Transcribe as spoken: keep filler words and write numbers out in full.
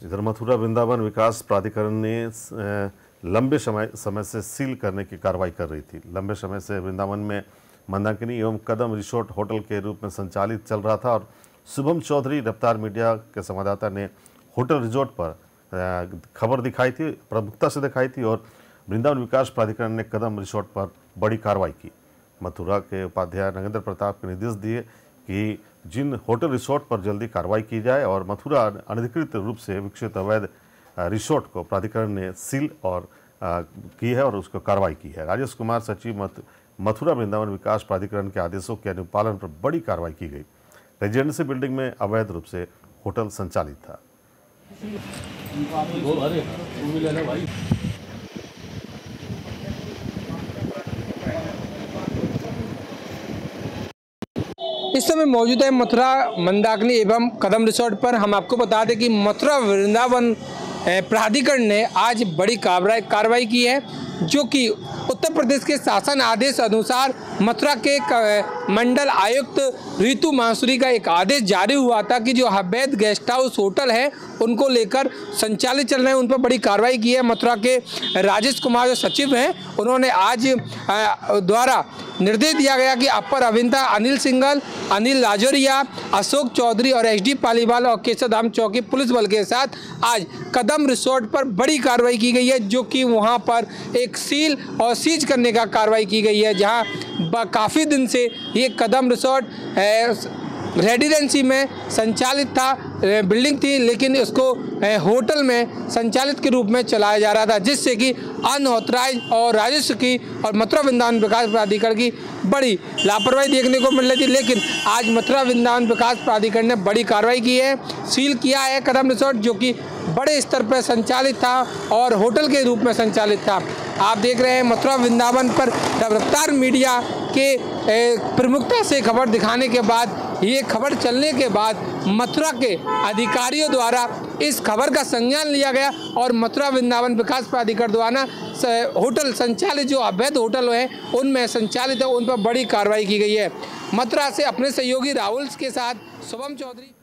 इधर मथुरा वृंदावन विकास प्राधिकरण ने लंबे समय समय से सील करने की कार्रवाई कर रही थी। लंबे समय से वृंदावन में मंदाकिनी एवं कदम रिसोर्ट होटल के रूप में संचालित चल रहा था और शुभम चौधरी रफ्तार मीडिया के संवाददाता ने होटल रिसोर्ट पर खबर दिखाई थी, प्रमुखता से दिखाई थी और वृंदावन विकास प्राधिकरण ने कदम रिसोर्ट पर बड़ी कार्रवाई की। मथुरा के उपाध्याय नगेंद्र प्रताप के निर्देश दिए कि जिन होटल रिसोर्ट पर जल्दी कार्रवाई की जाए और मथुरा अनधिकृत रूप से विकसित अवैध रिसोर्ट को प्राधिकरण ने सील और आ, की है और उसको कार्रवाई की है। राजेश कुमार सचिव मथुरा वृंदावन विकास प्राधिकरण के आदेशों के अनुपालन पर बड़ी कार्रवाई की गई। रेजिडेंसी बिल्डिंग में अवैध रूप से होटल संचालित था। इस समय मौजूद है मथुरा मंदाकिनी एवं कदम रिसोर्ट पर। हम आपको बता दें कि मथुरा वृंदावन प्राधिकरण ने आज बड़ी कार्रवाई की है, जो कि उत्तर प्रदेश के शासन आदेश अनुसार मथुरा के मंडल आयुक्त ऋतु मांसुरी का एक आदेश जारी हुआ था कि जो अवैध गेस्ट हाउस होटल है उनको लेकर संचालित चल रहे हैं, उन पर बड़ी कार्रवाई की है। मथुरा के राजेश कुमार जो सचिव हैं, उन्होंने आज द्वारा निर्देश दिया गया कि अपर अभियंता अनिल सिंघल, अनिल लाजोरिया, अशोक चौधरी और एच डी पालीवाल और केशवधाम चौकी पुलिस बल के साथ आज कदम रिसोर्ट पर बड़ी कार्रवाई की गई है, जो कि वहां पर एक सील और सीज करने का कार्रवाई की गई है, जहां काफ़ी दिन से ये कदम रिसोर्ट रेजिडेंसी में संचालित था, बिल्डिंग थी, लेकिन इसको होटल में संचालित के रूप में चलाया जा रहा था, जिससे कि अनऑथराइज और राजस्व की और मथुरा वृंदावन विकास प्राधिकरण की बड़ी लापरवाही देखने को मिल रही थी। लेकिन आज मथुरा वृंदावन विकास प्राधिकरण ने बड़ी कार्रवाई की है, सील किया है कदम रिसोर्ट, जो कि बड़े स्तर पर संचालित था और होटल के रूप में संचालित था। आप देख रहे हैं मथुरा वृंदावन पर रफ्तार मीडिया के प्रमुखता से खबर दिखाने के बाद, ये खबर चलने के बाद मथुरा के अधिकारियों द्वारा इस खबर का संज्ञान लिया गया और मथुरा वृंदावन विकास प्राधिकरण द्वारा होटल संचालित जो अवैध होटल हैं उनमें संचालित है, उन पर बड़ी कार्रवाई की गई है। मथुरा से अपने सहयोगी राहुल के साथ शुभम चौधरी।